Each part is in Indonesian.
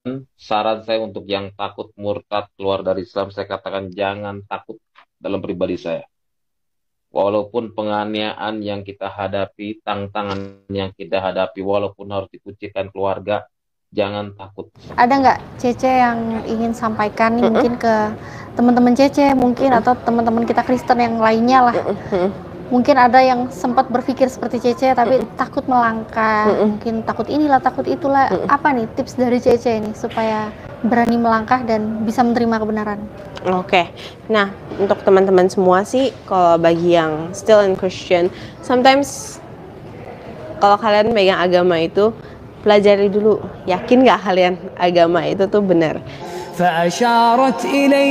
saran saya untuk yang takut murtad keluar dari Islam, saya katakan jangan takut dalam pribadi saya. Walaupun penganiayaan yang kita hadapi, tantangan yang kita hadapi, walaupun harus dikucilkan keluarga, jangan takut. Ada nggak Cece yang ingin sampaikan nih mungkin ke teman-teman Cece mungkin atau teman-teman kita Kristen yang lainnya lah? Mungkin ada yang sempat berpikir seperti Cece tapi takut melangkah, mungkin takut inilah, takut itulah. Apa nih tips dari Cece ini supaya berani melangkah dan bisa menerima kebenaran? Oke, nah untuk teman-teman semua sih, kalau bagi yang still in Christian, sometimes kalau kalian megang agama itu, pelajari dulu, yakin gak kalian agama itu tuh benar? فأشارت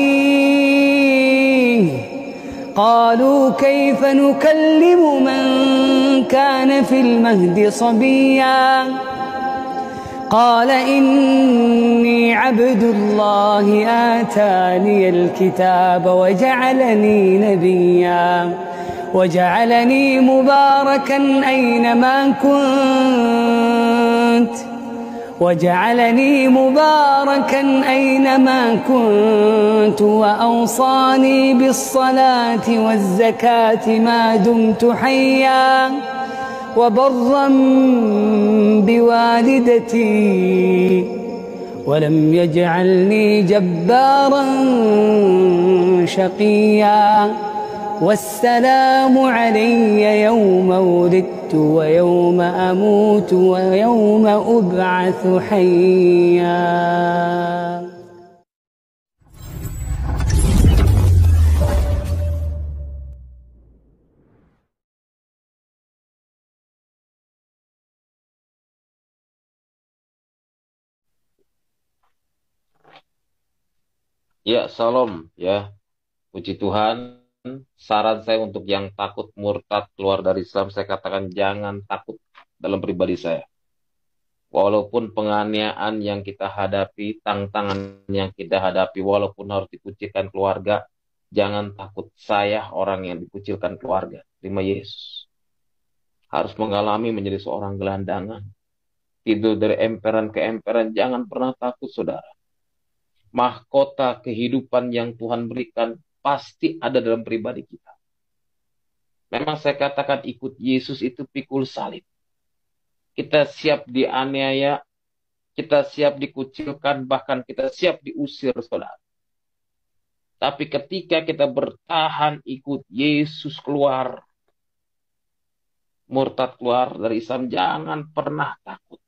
إليه قالوا كيف نكلم من كان في المهد صبيا قال إني عبد الله آتاني الكتاب وجعلني نبيا وجعلني مباركا أينما كنت وأوصاني بالصلاة والزكاة ما دمت حيا وبرا بوالدتي ولم يجعلني جبارا شقيا والسلام علي يوم ولدت ويوم أموت ويوم أبعث حيا. Ya, salam ya. Puji Tuhan. Saran saya untuk yang takut murtad keluar dari Islam, saya katakan jangan takut dalam pribadi saya. Walaupun penganiayaan yang kita hadapi, tantangan yang kita hadapi, walaupun harus dikucilkan keluarga, jangan takut. Saya orang yang dikucilkan keluarga. Terima Yesus. Harus mengalami menjadi seorang gelandangan. Tidur dari emperan ke emperan, jangan pernah takut saudara. Mahkota kehidupan yang Tuhan berikan pasti ada dalam pribadi kita. Memang saya katakan ikut Yesus itu pikul salib. Kita siap dianiaya, kita siap dikucilkan, bahkan kita siap diusir saudara. Tapi ketika kita bertahan ikut Yesus keluar, murtad keluar dari Islam, jangan pernah takut.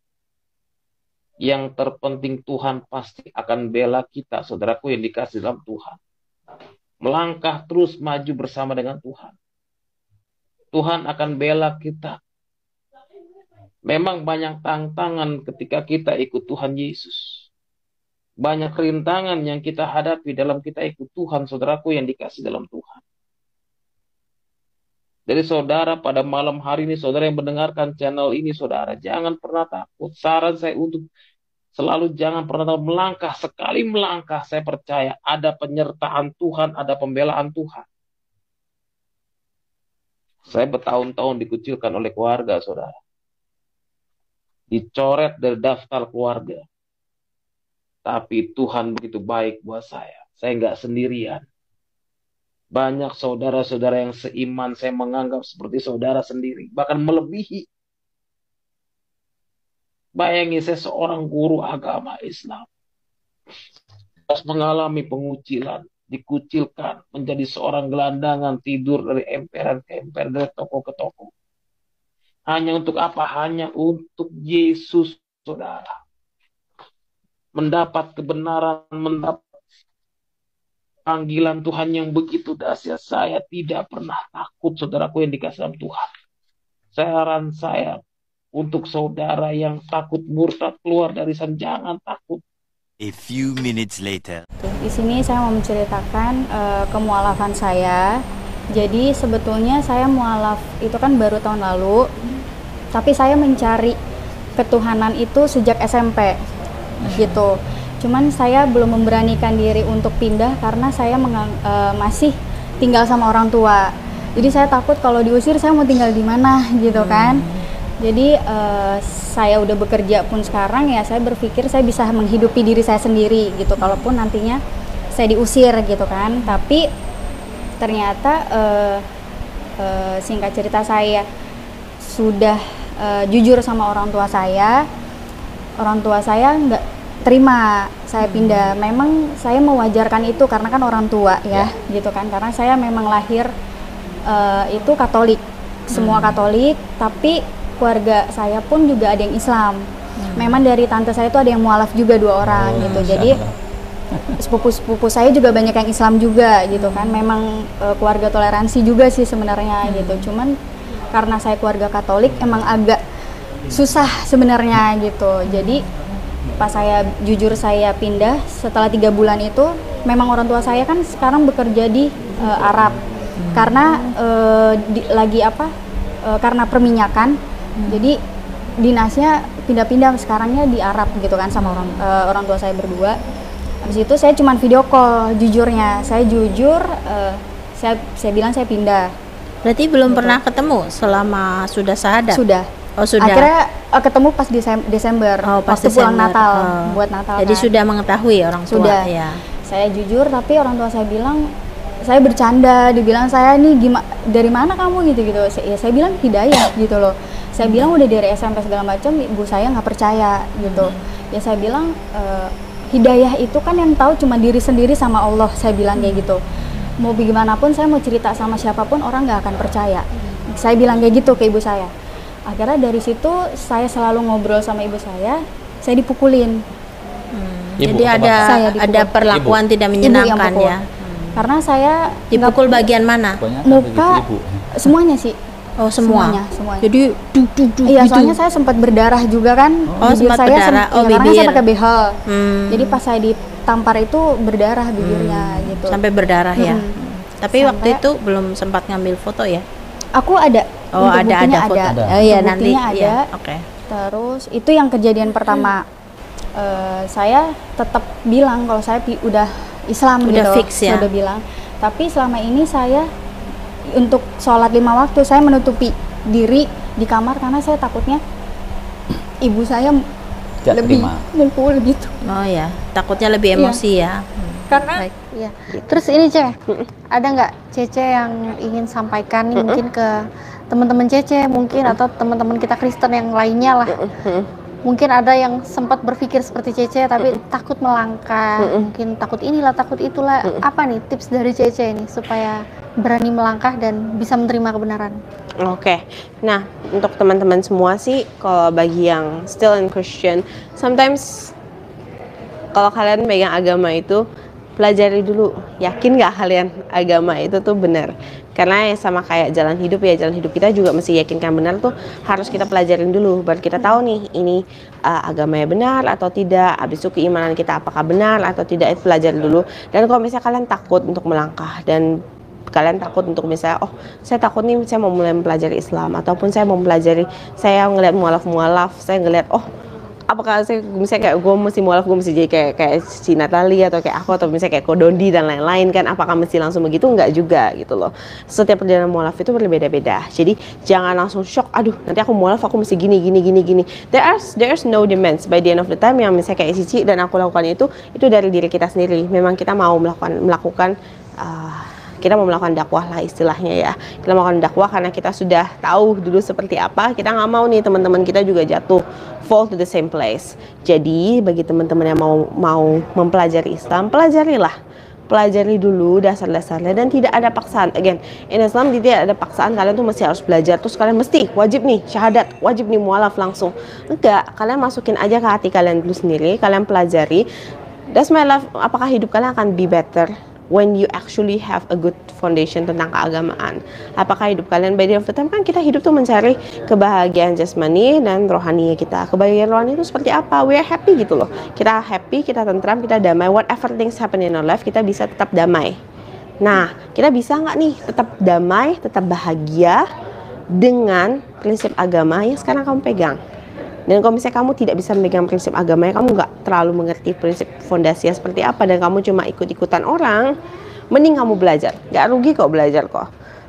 Yang terpenting Tuhan pasti akan bela kita, saudaraku yang dikasih dalam Tuhan. Melangkah terus maju bersama dengan Tuhan. Tuhan akan bela kita. Memang banyak tantangan ketika kita ikut Tuhan Yesus. Banyak rintangan yang kita hadapi dalam kita ikut Tuhan, saudaraku yang dikasih dalam Tuhan. Jadi saudara, pada malam hari ini, saudara yang mendengarkan channel ini, saudara, jangan pernah takut. Saran saya untuk selalu jangan pernah melangkah. Sekali melangkah, saya percaya ada penyertaan Tuhan, ada pembelaan Tuhan. Saya bertahun-tahun dikucilkan oleh keluarga, saudara. Dicoret dari daftar keluarga. Tapi Tuhan begitu baik buat saya. Saya nggak sendirian. Banyak saudara-saudara yang seiman, saya menganggap seperti saudara sendiri. Bahkan melebihi. Bayangin saya seorang guru agama Islam. Harus mengalami pengucilan. Dikucilkan. Menjadi seorang gelandangan. Tidur dari emperan ke emperan. Dari toko ke toko. Hanya untuk apa? Hanya untuk Yesus, saudara. Mendapat kebenaran, mendapat panggilan Tuhan yang begitu dahsyat. Saya tidak pernah takut, saudaraku yang dikasih dalam Tuhan. Saran saya untuk saudara yang takut murtad keluar dari Islam, jangan takut. A few minutes later. Di sini saya mau menceritakan kemualafan saya. Jadi sebetulnya saya mualaf itu kan baru tahun lalu, tapi saya mencari ketuhanan itu sejak SMP gitu. Cuman saya belum memberanikan diri untuk pindah karena saya masih tinggal sama orang tua. Jadi saya takut kalau diusir saya mau tinggal di mana gitu kan. Jadi saya udah bekerja pun sekarang ya saya berpikir saya bisa menghidupi diri saya sendiri gitu. Kalaupun nantinya saya diusir gitu kan. Tapi ternyata singkat cerita saya sudah jujur sama orang tua saya. Orang tua saya nggak terima saya pindah. Memang saya mewajarkan itu karena kan orang tua ya gitu kan. Karena saya memang lahir itu Katolik, semua Katolik, tapi keluarga saya pun juga ada yang Islam. Memang dari tante saya itu ada yang mualaf juga 2 orang gitu. Jadi sepupu-sepupu saya juga banyak yang Islam juga gitu kan. Memang keluarga toleransi juga sih sebenarnya gitu. Cuman karena saya keluarga Katolik emang agak susah sebenarnya gitu. Jadi pas saya jujur saya pindah setelah 3 bulan itu, memang orang tua saya kan sekarang bekerja di Arab karena karena perminyakan. Jadi dinasnya pindah-pindah sekarangnya di Arab gitu kan sama orang tua saya berdua. Habis itu saya cuman video call, jujurnya saya jujur, saya bilang saya pindah. Berarti belum pernah ketemu selama sudah syahadat? Sudah. Oh sudah. Akhirnya ketemu pas Desember, pas waktu Desember. pulang Natal, buat Natal. Jadi kan. sudah mengetahui orang tua. Sudah. Ya. Saya jujur, tapi orang tua saya bilang, saya bercanda, dibilang saya nih dari mana kamu gitu. Saya bilang hidayah gitu loh. Saya bilang udah dari SMP segala macam, ibu saya nggak percaya gitu. Ya saya bilang hidayah itu kan yang tahu cuma diri sendiri sama Allah. Saya bilang kayak gitu. Mau bagaimanapun saya mau cerita sama siapapun orang nggak akan percaya. Saya bilang kayak gitu ke ibu saya. Akhirnya dari situ saya selalu ngobrol sama ibu saya dipukulin. Jadi Saya dipukul. ada perlakuan tidak Ibu yang menyenangkan pukul. ya. Karena saya Dipukul bagian mana? muka semuanya sih. Oh semua. Semuanya. Jadi Iya, gitu. soalnya saya sempat berdarah juga kan. Oh, sempat berdarah. Oh, karena bibir. saya pakai behel. Hmm. Jadi pas saya ditampar itu berdarah bibirnya gitu. Sampai berdarah ya. Tapi Sampai- waktu itu belum sempat ngambil foto ya? Aku ada. Oh Untuk buktinya ada foto. ada. Oh iya Untuk nanti. buktinya ada. Iya. Oke. Terus itu yang kejadian pertama. Saya tetap bilang kalau saya udah Islam Udah gitu. fix ya? Saya udah bilang. Tapi selama ini saya untuk sholat 5 waktu saya menutupi diri di kamar karena saya takutnya ibu saya Tidak lebih terima. mukul gitu. Oh ya, takutnya lebih emosi ya. Karena Baik, iya. Terus ini ada nggak Cece yang ingin sampaikan nih mungkin ke teman-teman Cece mungkin atau teman-teman kita Kristen yang lainnya lah. Mungkin ada yang sempat berpikir seperti Cece tapi takut melangkah, mungkin takut inilah, takut itulah. Apa nih tips dari Cece ini supaya berani melangkah dan bisa menerima kebenaran? Oke, nah untuk teman-teman semua sih, kalau bagi yang still in Christian, sometimes kalau kalian megang agama itu, pelajari dulu, yakin gak kalian agama itu tuh benar? Karena ya sama kayak jalan hidup ya, jalan hidup kita juga mesti yakinkan benar tuh harus kita pelajarin dulu, baru kita tahu nih ini agamanya benar atau tidak, habis itu keimanan kita apakah benar atau tidak, itu pelajari dulu. Dan kalau misalnya kalian takut untuk melangkah dan kalian takut untuk misalnya, oh saya takut nih saya mau mulai mempelajari Islam, ataupun saya mau mempelajari, saya ngeliat mualaf-mualaf, saya ngeliat oh apakah saya misalnya kayak gue mesti mualaf, gue mesti jadi kayak si Natalie atau kayak aku, atau misalnya kayak Kodondi dan lain-lain kan, apakah mesti langsung begitu? Enggak juga gitu loh. Setiap perjalanan mualaf itu berbeda-beda, jadi jangan langsung shock, aduh nanti aku mualaf aku mesti gini. There's no demands by the end of the time. Yang misalnya kayak Cici dan aku lakukan itu dari diri kita sendiri. Memang kita mau melakukan kita mau melakukan dakwah lah istilahnya ya. Kita melakukan dakwah karena kita sudah tahu dulu seperti apa. Kita nggak mau nih teman-teman kita juga jatuh fall to the same place. Jadi bagi teman-teman yang mau mempelajari Islam, pelajari dulu dasar-dasarnya dan tidak ada paksaan. Again, in Islam tidak ada paksaan kalian tuh mesti harus belajar terus kalian mesti wajib nih syahadat, wajib nih mualaf langsung. Enggak, kalian masukin aja ke hati kalian dulu sendiri, kalian pelajari. That's my life. Apakah hidup kalian akan be better when you actually have a good foundation tentang keagamaan? Apakah hidup kalian by the end of the time, kan kita hidup tuh mencari kebahagiaan jasmani dan rohani kita. Kebahagiaan rohani itu seperti apa? We are happy gitu loh. Kita happy, kita tentram, kita damai. Whatever things happen in our life, kita bisa tetap damai. Nah, kita bisa nggak nih tetap damai, tetap bahagia dengan prinsip agama yang sekarang kamu pegang? Dan kalau misalnya kamu tidak bisa memegang prinsip agamanya, kamu nggak terlalu mengerti prinsip fondasinya seperti apa, dan kamu cuma ikut-ikutan orang, mending kamu belajar. Nggak rugi kok belajar kok.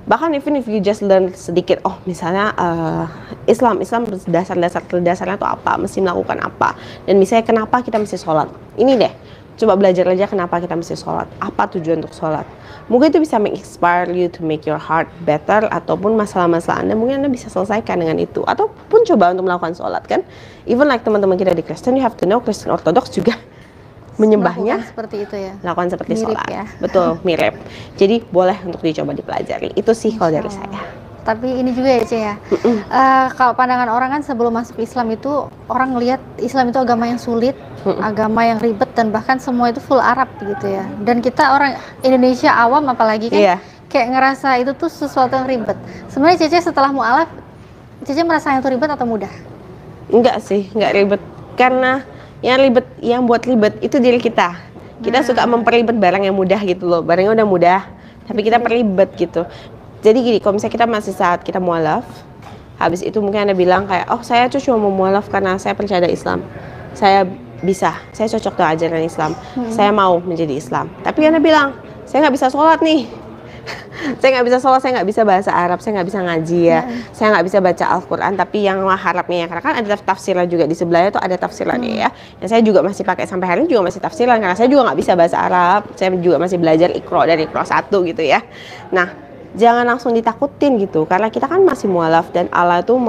Bahkan even if you just learn sedikit, oh misalnya Islam dasarnya tuh apa, mesti melakukan apa, dan misalnya kenapa kita mesti sholat. Ini deh, coba belajar aja kenapa kita mesti sholat, apa tujuan untuk sholat. Mungkin itu bisa inspire you to make your heart better, ataupun masalah-masalah Anda mungkin Anda bisa selesaikan dengan itu, ataupun coba untuk melakukan sholat kan. Even like teman-teman kita di Kristen, you have to know Kristen Ortodoks juga menyembahnya Melakukan seperti itu ya. lakukan seperti Mirip sholat. ya. Betul, mirip. Jadi boleh untuk dicoba dipelajari. Itu sih kalau dari saya. Tapi ini juga ya, Ce ya. Kalau pandangan orang kan sebelum masuk Islam itu orang ngelihat Islam itu agama yang sulit, agama yang ribet, dan bahkan semua itu full Arab gitu ya. Dan kita orang Indonesia awam apalagi kan kayak ngerasa itu tuh sesuatu yang ribet. Sebenarnya Cece setelah mualaf, Cece merasa itu ribet atau mudah? Enggak sih, enggak ribet. Karena yang buat ribet itu diri kita. Kita suka memperlibet barang yang mudah gitu loh. Barangnya udah mudah, tapi kita perlibet gitu. Jadi gini, kalau misalnya kita masih saat kita mualaf, habis itu mungkin Anda bilang kayak, oh saya tuh cuma mau mualaf karena saya percaya Islam. Saya cocok dengan ajaran Islam. Saya mau menjadi Islam. Tapi Anda bilang, saya nggak bisa sholat nih. Saya nggak bisa sholat, saya nggak bisa bahasa Arab, saya nggak bisa ngaji ya, saya nggak bisa baca Al-Quran. Tapi yang harapnya, karena kan ada tafsirnya juga di sebelahnya tuh ada tafsirannya ya. Yang saya juga masih pakai sampai hari ini juga masih tafsiran, karena saya juga nggak bisa bahasa Arab. Saya juga masih belajar Iqra dari Iqra 1 gitu ya. Nah, jangan langsung ditakutin gitu, karena kita kan masih mualaf dan Allah tuh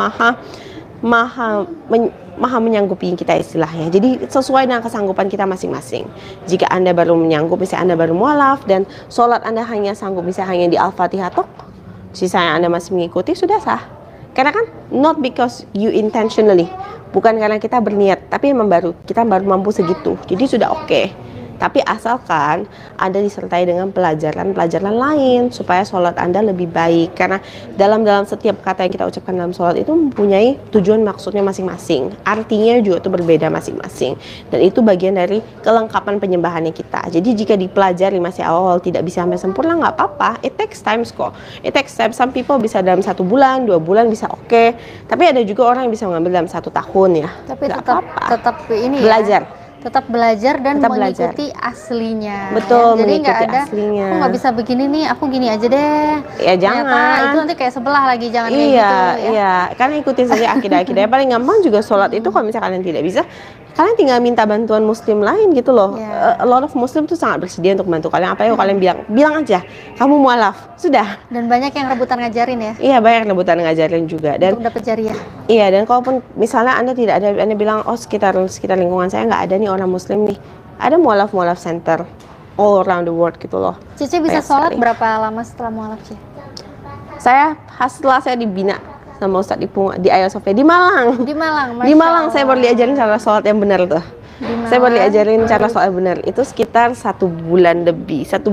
maha menyanggupi kita istilahnya. Jadi sesuai dengan kesanggupan kita masing-masing. Jika Anda baru menyanggup, misalnya Anda baru mualaf dan sholat Anda hanya sanggup misalnya hanya di Al-Fatihah tok, sisanya Anda masih mengikuti, sudah sah. Karena kan not because you intentionally, bukan karena kita berniat, tapi memang kita baru mampu segitu. Jadi sudah oke. Tapi asalkan Anda disertai dengan pelajaran-pelajaran lain supaya sholat Anda lebih baik. Karena dalam setiap kata yang kita ucapkan dalam sholat itu mempunyai tujuan maksudnya masing-masing. Artinya juga itu berbeda masing-masing. Dan itu bagian dari kelengkapan penyembahannya kita. Jadi jika dipelajari masih awal tidak bisa sampai sempurna, nggak apa-apa. It takes time kok. It takes time. Some people bisa dalam 1 bulan, 2 bulan bisa oke. Tapi ada juga orang yang bisa mengambil dalam 1 tahun ya. Tapi tetap ini belajar. Ya. Tetap belajar dan Tetap mengikuti aslinya. Betul, ya. Jadi nggak ada, aslinya. aku nggak bisa begini nih, aku gini aja deh. Ya jangan. Ternyata itu nanti kayak sebelah lagi, jangan kayak gitu. Iya, karena ikutin saja akidah-akidah. Paling gampang juga sholat itu kalau misalnya kalian tidak bisa, kalian tinggal minta bantuan muslim lain gitu loh. A lot of muslim tuh sangat bersedia untuk membantu kalian. Apalagi kalian bilang aja, kamu mualaf, sudah. Dan banyak yang rebutan ngajarin ya. Iya, banyak yang rebutan ngajarin juga. Dan untuk dapat jariah. Iya, dan kalaupun misalnya Anda tidak ada, Anda bilang, oh sekitar lingkungan saya nggak ada nih orang muslim nih. Ada mualaf center all around the world gitu loh. Cici bisa sholat berapa lama setelah mualaf sih? Setelah saya dibina sama Ustadz di Ayah Sofia di Malang. Di Malang saya baru diajarin cara sholat yang benar tuh. Saya baru diajarin cara sholat yang benar. Itu sekitar 1 bulan lebih. 1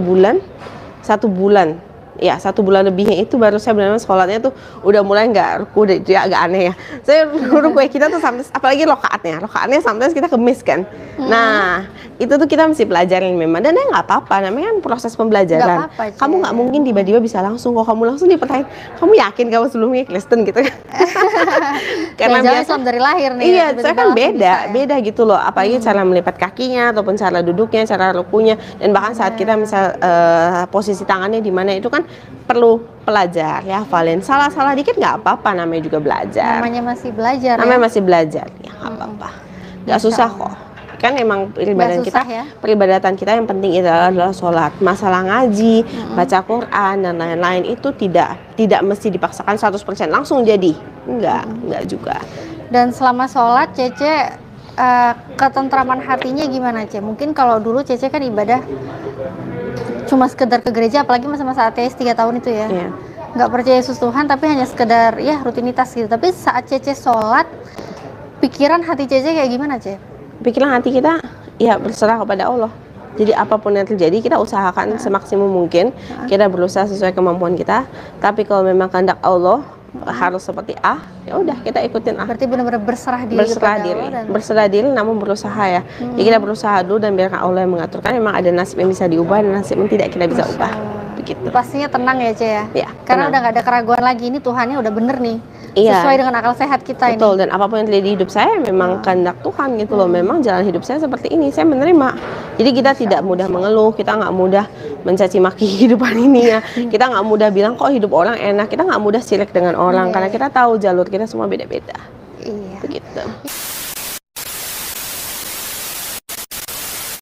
bulan. Ya, 1 bulan lebihnya itu baru saya benar-benar sholatnya tuh udah mulai nggak ruku, dia agak aneh ya. Saya ruku kita tuh sampai, apalagi rokaatnya sometimes kita kemis kan. Nah, itu tuh kita mesti pelajarin memang. Dan ya nggak apa-apa, namanya kan proses pembelajaran. Kamu nggak mungkin tiba-tiba bisa langsung. Kalau kamu langsung dipertanyain, kamu yakin kamu sebelumnya Kristen gitu kan? Karena biasa Islam dari lahir nih. Iya, saya kan beda gitu loh. Apalagi cara melipat kakinya ataupun cara duduknya, cara rukunya, dan bahkan saat kita misal posisi tangannya di mana itu kan perlu pelajar ya, hafalin. Salah dikit nggak apa-apa, namanya juga belajar. Namanya masih belajar. Masih belajar, ya nggak apa-apa. Nggak susah kok. Kan emang peribadatan kita yang penting itu adalah sholat. Masalah ngaji, baca Quran dan lain-lain itu tidak mesti dipaksakan 100% langsung jadi. Enggak juga. Dan selama sholat Cece ketentraman hatinya gimana Ce? Mungkin kalau dulu Cece kan ibadah cuma sekedar ke gereja, apalagi masa-masa ateis 3 tahun itu ya. Nggak percaya Yesus Tuhan, tapi hanya sekedar ya rutinitas gitu. Tapi saat Cece sholat, pikiran hati Cece kayak gimana Ce? Pikiran hati kita ya berserah kepada Allah. Jadi apapun yang terjadi kita usahakan semaksimum mungkin. Kita berusaha sesuai kemampuan kita. Tapi kalau memang kehendak Allah harus seperti A, ya udah kita ikutin A. Berarti benar-benar berserah diri. Berserah diri namun berusaha ya. Jadi kita berusaha dulu dan biarkan Allah yang mengaturkan. Memang ada nasib yang bisa diubah dan nasib yang tidak kita bisa ubah. begitu. Pastinya tenang ya, Ce ya. Ya, Karena tenang. udah nggak ada keraguan lagi, ini Tuhannya udah bener nih. Iya. Sesuai dengan akal sehat kita Betul, ini. dan apapun yang terjadi di hidup saya memang kehendak Tuhan gitu loh. Memang jalan hidup saya seperti ini, saya menerima. Jadi kita tidak mudah mengeluh, kita nggak mudah mencaci maki kehidupan ini ya. Kita nggak mudah bilang kok hidup orang enak, kita nggak mudah sirik dengan orang, karena kita tahu jalur kita semua beda-beda. Iya. Begitu.